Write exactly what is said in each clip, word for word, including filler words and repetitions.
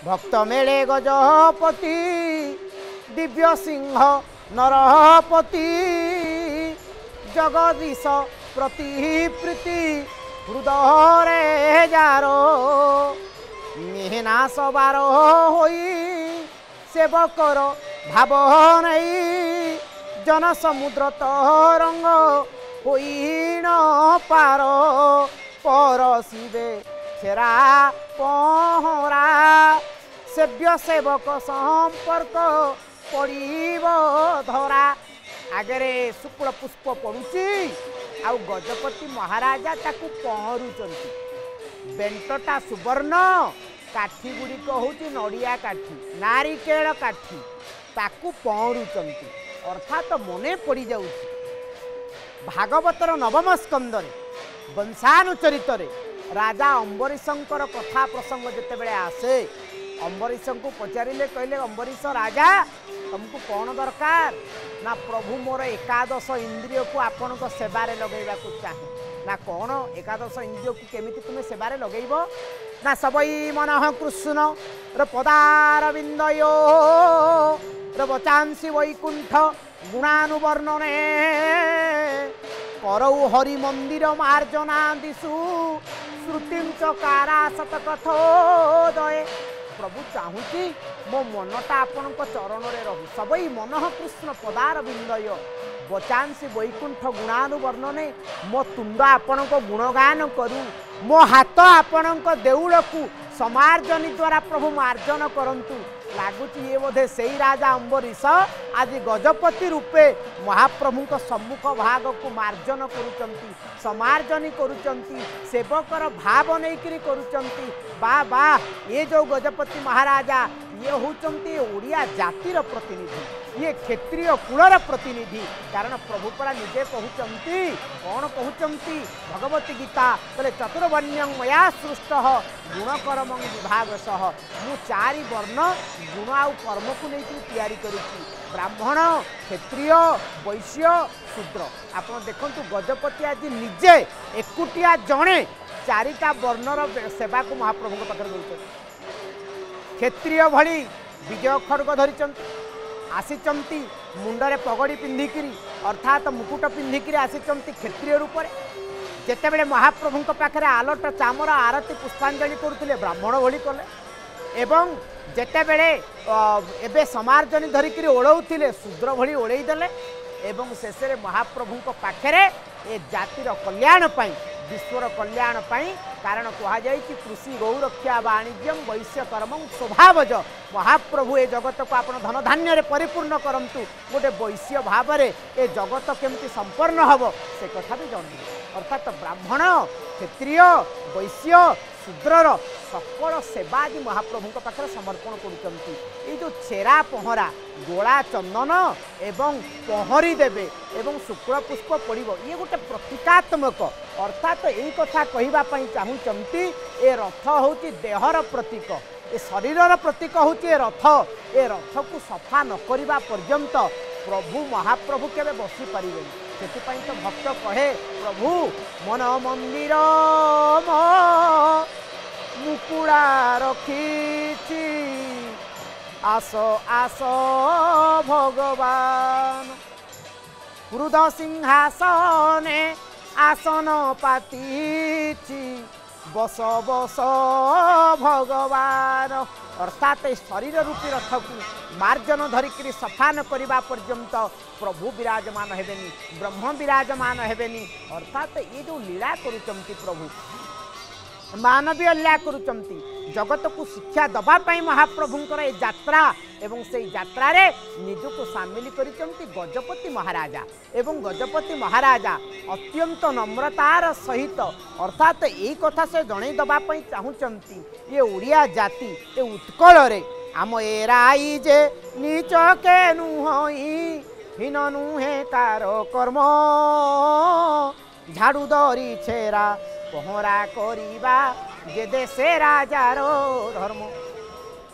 भक्त मेले गजपति दिव्य सिंह नरपति जगदीश प्रति प्रीति हृदय जारो मिहिना सबार होई सेवकर भाव नहीं जन समुद्र तरंग होई न पार परसिबे छेरा पहरा सेव्य सेवक संपर्क पड़ीब धरा आगे शुक्ल पुष्प पड़ुची आउ गजपति महाराजा ताकू पहरुचंती बेंटटा सुवर्ण काठी गुड़िक हूँ नड़िया काठी नारिकेल काठी ताकू पहरुचंती अर्थात मने पड़ जाउची भागवतर नवम स्कंदरे वंशानुचरित राजा अम्बरीशंकर कथा प्रसंग जितेबले आसे अम्बरीश को पचारे कहले अम्बरीश राजा तुमको कौन दरकार ना प्रभु मोर एकादश इंद्रिय को आपण सेवारे लगेगा चाहे ना कौन एकादश इंद्रिय को केमिति तुम्हें सेवारे लगेब ना सबई मन कृष्ण पदारविंदयो बचांसी वैकुंठ गुणानुवर्णने करौ हरि मंदिर मार्जना दिशु श्रुति चकारा शतकथोदय प्रभु चाहूँगी मो मनटा आपण चरण में रहू सबई मन कृष्ण पदारविंदय बचांसी वैकुंठ गुणानुवर्णने मो तुंड आपण गुणगान करूँ मो हाथ आपण देउल को समार्जनी द्वारा प्रभु मार्जन करंतु लगुच ये बोधे से राजा अम्बरीश आज गजपति रूपे महाप्रभु सम्मुख भाग को मार्जन करुचंती समार्जनी करुचंती सेवकर भाव नहीं करुचंती बा बा ये जो गजपति महाराजा ये होचंती ओडिया जातिर प्रतिनिधि ये क्षेत्रीय कुलर प्रतिनिधि कारण प्रभु परा निजे कहते कौन कहते भगवती गीता बोले चतुर्वर्ण्यं मया सृष्ट गुणकर्म विभाग सह मु चारि वर्ण गुण आउ कर्म को लेकर तैयारी करुच्ची ब्राह्मण क्षत्रिय वैश्य शूद्र आप देखु गजपति आज निजे एकुटिया जड़े चारिटा वर्णर सेवा को महाप्रभु पाखे दौर क्षत्रिय भली विजय खड्ग धरी आसीचंती मुंडरे पगड़ी पिंधिकी अर्थात मुकुट पिंधिकी आसीचंती क्षत्रिय रूप में जेतेबेले महाप्रभु पाखे आलोट चामर आरती पुष्पांजलि करुले ब्राह्मण भली कले एवं जेतेबेले एबे समार्जनी धरिकी ओढ़ौले शूद्र भली ओढ़ईदेले एवं शेष में महाप्रभु पाखे ए जातिर कल्याण पाई विश्वर कल्याण पाई कारण कहुई कृषि गौरक्षा वाणिज्यम वैश्य कर्म स्वभावज महाप्रभु ए जगत को आप धन धान्य परिपूर्ण करंतु गोटे वैश्य भाव में ए जगत केमती संपन्न हम से कथा भी जानते अर्थात ब्राह्मण क्षत्रिय वैश्य शूद्रर सकल सेवा आज महाप्रभु पाखे समर्पण कर जो छेरा पहरा गोला चंदन एवं पहरी देवे एवं शुक्ल पुष्प पड़ो ये गोटे प्रतीकात्मक अर्थात यही कथा कहवाई चाहूँगी ए रथ हूँ देहर प्रतीक ए शरीरर प्रतीक हूँ ए रथ ए रथ को सफा न करने पर्यंत प्रभु महाप्रभु केवे बसी पारे से तो भक्त कहे प्रभु मन मंदिर मुकुड़ा रखी आस आस भगवान क्रुध सिंहासने आसन पाती बस बस भगवान अर्थात शरीर रूपी रथ को मार्जन धरिकी सफा न करने पर्यंत प्रभु विराजमान हेबेनी ब्रह्म विराजमान हेबेनी अर्थात ये जो लीला करुचंती प्रभु मानवीय लीला करुचंती जगत को शिक्षा दबापाई महाप्रभुंकर ए यात्रा एवं से यात्रा रे निजको सामिल करिचंती गजपति महाराजा एवं गजपति महाराजा अत्यंत नम्रतार सहित अर्थात यही कथा से जणै दबापाई चाहूचंती ये ओडिया जाति ए उत्कल रे आम एराई जे नीच के नुहई हीन नुहे कार कर्म झाड़ू दरी छेरा पहरा करिबा जे देशे राजार धर्म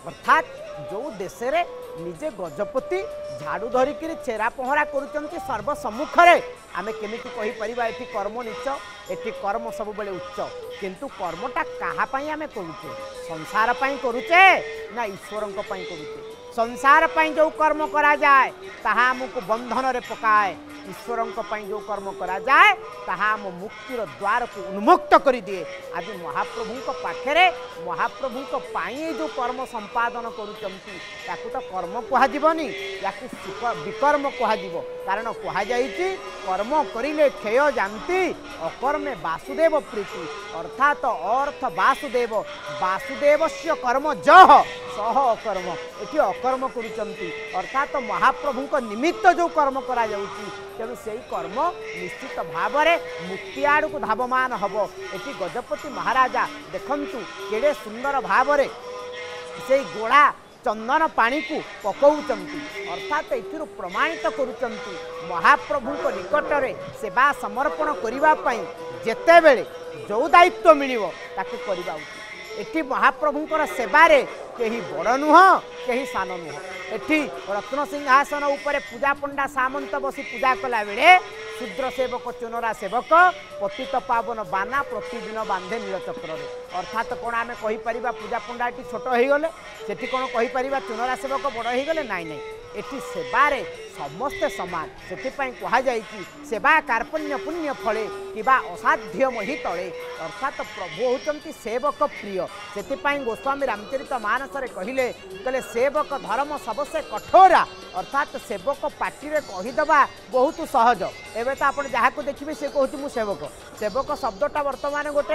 अर्थात जो देश रे निजे गजपति झाड़ू धरिक चेरा पहरा करुँच सर्वसम्मुख आम केमी कहीपर ये कर्म नीच ये कर्म सब बेले उच्च किंतु कर्मटा कहाँपाई आम करुचे संसार पाई करुचे ना ईश्वर करुचे संसार पाई जो कर्म करा जाए ताहा आमको बंधन रे पकाए ईश्वर जो कर्म करा जाए ताहा आम मुक्तिर द्वार को उन्मुक्त कर दिए आज महाप्रभु पाखे महाप्रभु पाई जो कर्म संपादन करुचंती ताकू तो कर्म कहजनी या विकर्म कह कारण कहुई कर्म करिले क्षय जानती अकर्मे वासुदेव प्रीति अर्थात अर्थ वासुदेव वासुदेवस्य कर्म जह सह अकर्म ये अकर्म करुचंती अर्थात महाप्रभु को निमित्त जो कर्म करा जाउची तेणु से कर्म निश्चित भाव में मुक्ति आड़ को धावमान हम ये गजपति महाराजा देखंतु केड़े सुंदर भाव में से गोड़ा चंदन पानी को पकाउचंती अर्थात ये प्रमाणित करुचंती महाप्रभु को निकट में सेवा समर्पण करने जेते बेले जो दायित्व मिलिवो ताके करबा उचित एठी महाप्रभुंकर सेवारे कहीं बड़ नुह कहीं सान नुह एठी रत्न सिंहासन उपरे पूजा पंडा सामंत बसी पूजा कला बेले शूद्र सेवक चुनरा सेवक पतित पावन बाना प्रतिदिन बांधे नीलचक्र अर्थात कौन आम कहीपर पूजा पंडा ये छोट हो गले से कौन कहीपर चुनरा सेवक बड़ हो गले नाई नाई एटी सेवारे समस्ते समान से कहुई सेवा कार्पण्य पुण्य फले कि असाध्य मही तले अर्थात प्रभु होती सेवक प्रिय से गोस्वामी रामचरित मानस कहले कहले सेवक धर्म सबसे कठोरा अर्थात सेवक पार्टी कहीदबा बहुत सहज एवं तो आप जहाँ को देखिए से कहूँ मु सेवक सेवक शब्दटा बर्तमान गोटे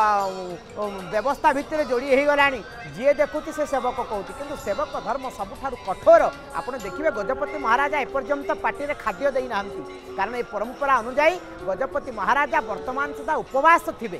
व्यवस्था भितर जोड़ी हो गला जी देखुची से सेवक कहूँ कि सेवक धर्म सबुठ कठोर आपड़ देखिए गजपति महाराजा एपर्यंत पार्टी में खाद्य देना कारण ये परंपरा अनुजाई गजपति महाराजा वर्तमान सुधा उपवास थे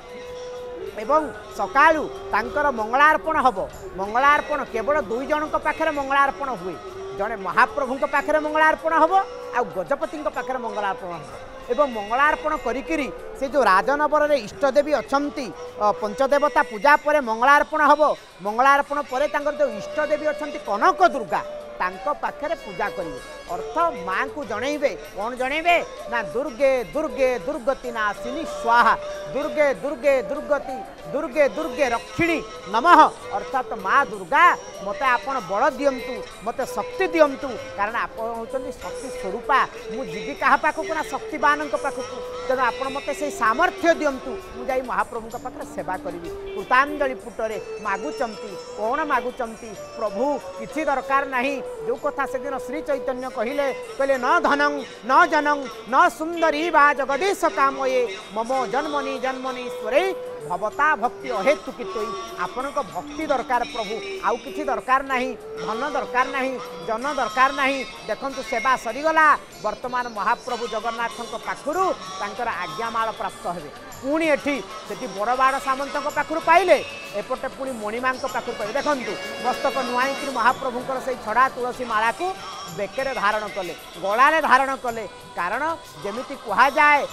एवं सकाळु तांकर मंगलार्पण हम मंगलार्पण केवल दुई जन पाखे मंगलार्पण हुए जड़े महाप्रभु पाखे मंगलार्पण हम आ गजपति पाखे मंगलार्पण हम एवं मंगलार्पण करी से जो राजनगर में इष्टदेवी अच्छा पंचदेवता पूजा पर मंगलार्पण हम मंगलार्पण पर जो इष्टदेवी अच्छा कनक दुर्गा तांको पाखे पूजा करेंगे अर्थ माँ को जनइबे कौन जनइबे ना दुर्गे दुर्गे दुर्गति नाशिनी स्वाहा दुर्गे दुर्गे दुर्गति दुर्गे दुर्गे रक्षिणी नमः अर्थात माँ दुर्गा मत आपण बल दिंतु मत शक्ति दिंतु कारण आप होती शक्ति स्वरूपा मुझी क्या पाखक ना शक्तिवान पाखक तेणु आप मत से सामर्थ्य दिंतु मुझे महाप्रभु पाखे सेवा करी कृतांजलि पुटरे मागुचंती कौन मागुचंती प्रभु किसी दरकार नहीं जो कथा से दिन श्री चैतन्य कहले कहले न धनं न जनं न सुंदरी बा जगदीश कामये मम जन्मनि जन्मनि ईश्वरे भवता भक्ति अहेतुकित आपण भक्ति दरकार प्रभु आउ किसी दरकार नहीं धन दरकार नहीं जन दरकार नहीं देखंतु सेवा सरीगला वर्तमान महाप्रभु जगन्नाथ पाखुरु तांकर आज्ञामाल प्राप्त हेबे पुणी एठी सेठी बड़बाड़ सामंत पाखुरु पाइले एपटे पुणी मणिमा पाखुरु पाइले देखंतु मस्तक नुआई महाप्रभुंकर से छड़ा तुलसी माला को बेकेरे धारण कले गलारे धारण कले कारण जमिति कहा जाए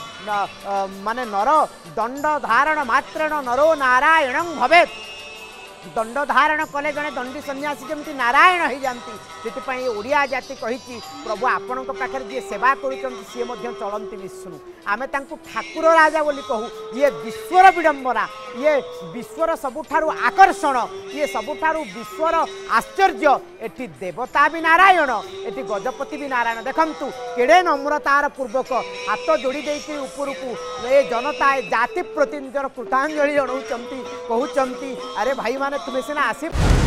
माने नर दंड धारण मात्रेण नरो नारायण भवेत् दंड धारण कले जड़े दंडी सन्यासी जमी नारायण हो जाती से ओडिया जाति कही प्रभु आपण पाखे जी सेवा कर सी चलती विष्णु आमे तांको ठाकुर राजा बोली कहू ये विश्वर विडंबना ये विश्वर सबुठारु आकर्षण ये सबुठारु विश्वर आश्चर्य एटी देवता भी नारायण एटी गजपति भी नारायण देखंतु केड़े नम्रतार पूर्वक हाथ जोड़ी देकी ऊपर को ये जनता जाति प्रति निजर कृतांजलि जनाऊँच कहते अरे भाई माने तुम्हें सीना आसी